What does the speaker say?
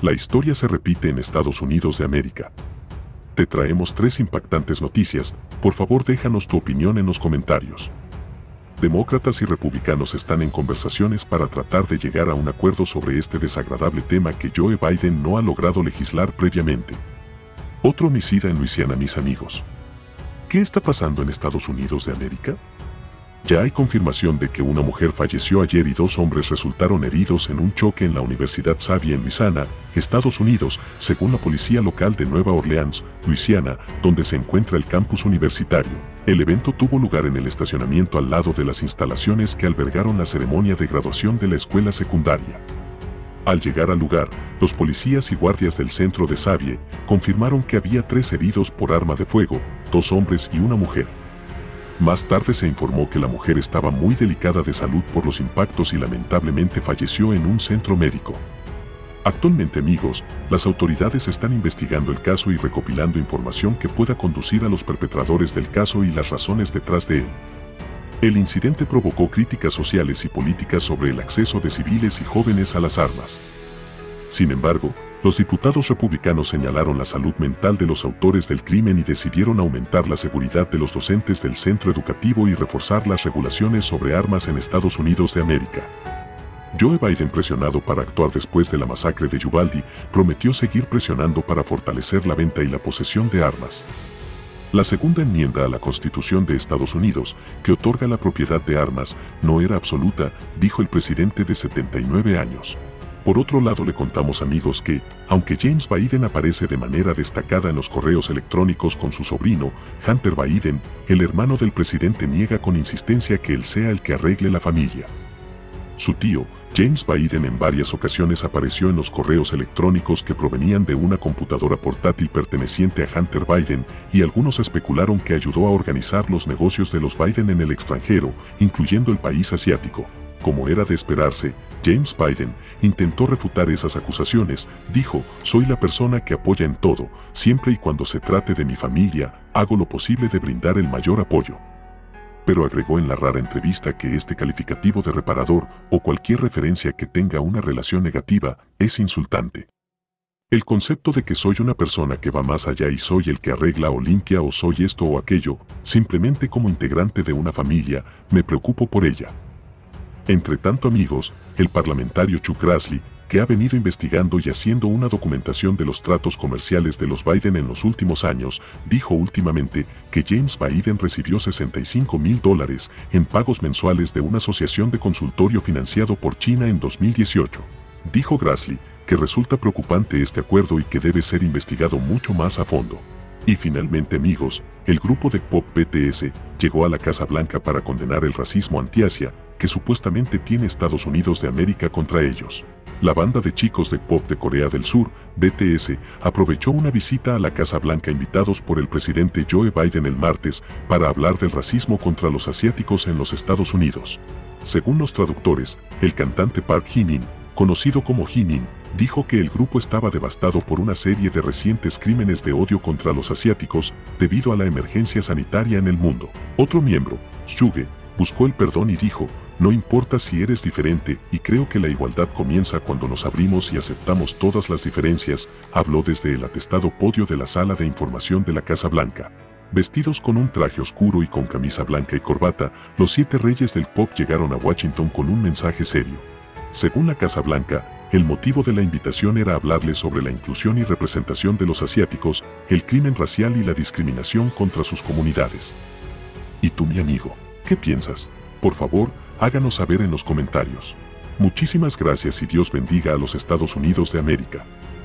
La historia se repite en Estados Unidos de América. Te traemos 3 impactantes noticias, por favor déjanos tu opinión en los comentarios. Demócratas y republicanos están en conversaciones para tratar de llegar a un acuerdo sobre este desagradable tema que Joe Biden no ha logrado legislar previamente. Otro homicida en Luisiana, mis amigos. ¿Qué está pasando en Estados Unidos de América? Ya hay confirmación de que una mujer falleció ayer y 2 hombres resultaron heridos en un choque en la Universidad Xavier en Luisiana, Estados Unidos, según la policía local de Nueva Orleans, Luisiana, donde se encuentra el campus universitario. El evento tuvo lugar en el estacionamiento al lado de las instalaciones que albergaron la ceremonia de graduación de la escuela secundaria. Al llegar al lugar, los policías y guardias del centro de Xavier confirmaron que había 3 heridos por arma de fuego, 2 hombres y una mujer. Más tarde se informó que la mujer estaba muy delicada de salud por los impactos y lamentablemente falleció en un centro médico. Actualmente, amigos, las autoridades están investigando el caso y recopilando información que pueda conducir a los perpetradores del caso y las razones detrás de él. El incidente provocó críticas sociales y políticas sobre el acceso de civiles y jóvenes a las armas. Sin embargo, los diputados republicanos señalaron la salud mental de los autores del crimen y decidieron aumentar la seguridad de los docentes del centro educativo y reforzar las regulaciones sobre armas en Estados Unidos de América. Joe Biden, presionado para actuar después de la masacre de Uvalde, prometió seguir presionando para fortalecer la venta y la posesión de armas. La segunda enmienda a la Constitución de Estados Unidos, que otorga la propiedad de armas, no era absoluta, dijo el presidente de 79 años. Por otro lado, le contamos, amigos, que, aunque James Biden aparece de manera destacada en los correos electrónicos con su sobrino, Hunter Biden, el hermano del presidente niega con insistencia que él sea el que arregle la familia. Su tío, James Biden, en varias ocasiones apareció en los correos electrónicos que provenían de una computadora portátil perteneciente a Hunter Biden, y algunos especularon que ayudó a organizar los negocios de los Biden en el extranjero, incluyendo el país asiático. Como era de esperarse, James Biden intentó refutar esas acusaciones. Dijo: soy la persona que apoya en todo, siempre y cuando se trate de mi familia, hago lo posible de brindar el mayor apoyo. Pero agregó en la rara entrevista que este calificativo de reparador o cualquier referencia que tenga una relación negativa es insultante. El concepto de que soy una persona que va más allá y soy el que arregla o limpia o soy esto o aquello, simplemente como integrante de una familia, me preocupo por ella. Entre tanto, amigos, el parlamentario Chuck Grassley, que ha venido investigando y haciendo una documentación de los tratos comerciales de los Biden en los últimos años, dijo últimamente que James Biden recibió $65,000 en pagos mensuales de una asociación de consultorio financiado por China en 2018. Dijo Grassley que resulta preocupante este acuerdo y que debe ser investigado mucho más a fondo. Y finalmente, amigos, el grupo de pop BTS llegó a la Casa Blanca para condenar el racismo anti-Asia que supuestamente tiene Estados Unidos de América contra ellos. La banda de chicos de pop de Corea del Sur, BTS, aprovechó una visita a la Casa Blanca invitados por el presidente Joe Biden el martes para hablar del racismo contra los asiáticos en los Estados Unidos. Según los traductores, el cantante Park Jimin, conocido como Jimin, dijo que el grupo estaba devastado por una serie de recientes crímenes de odio contra los asiáticos debido a la emergencia sanitaria en el mundo. Otro miembro, Suge, buscó el perdón y dijo: no importa si eres diferente, y creo que la igualdad comienza cuando nos abrimos y aceptamos todas las diferencias, habló desde el atestado podio de la sala de información de la Casa Blanca. Vestidos con un traje oscuro y con camisa blanca y corbata, los 7 reyes del pop llegaron a Washington con un mensaje serio. Según la Casa Blanca, el motivo de la invitación era hablarles sobre la inclusión y representación de los asiáticos, el crimen racial y la discriminación contra sus comunidades. ¿Y tú, mi amigo, qué piensas? Por favor, háganos saber en los comentarios. Muchísimas gracias y Dios bendiga a los Estados Unidos de América.